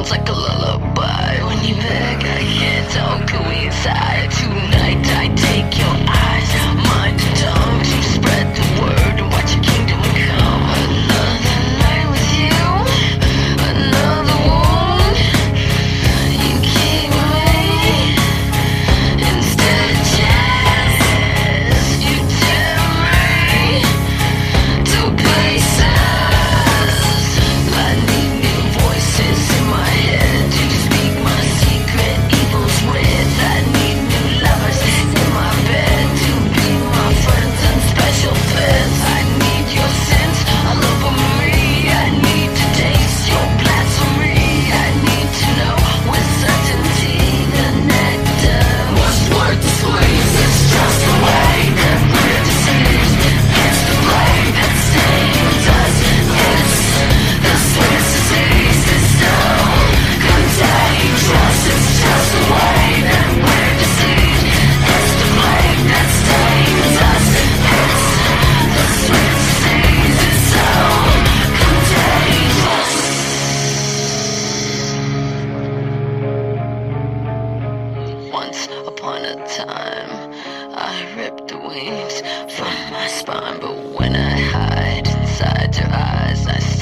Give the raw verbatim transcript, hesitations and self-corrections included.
sounds like a lullaby. When you beg, I can't talk, go inside. Tonight I take your eyes, mind and tongue to spread the word and watch your kingdom come. Another night with you, another wound. You keep me instead, just you tell me to places. I need new voices in my head to speak my secret evils with. I need new lovers in my bed to be my friends and special pets. I need your sense all over me. I need to taste your blasphemy. I need to know with certainty the nectar was worth the squeeze. It's just the way that we're deceived. It's the blame that stains us. It's the sweet disease is so contagious. It's just the way that we're deceived. It's the blame that stains us. It's the sweet disease is so contagious. Once upon a time, I ripped the wings from my spine, but when I hide inside your eyes, I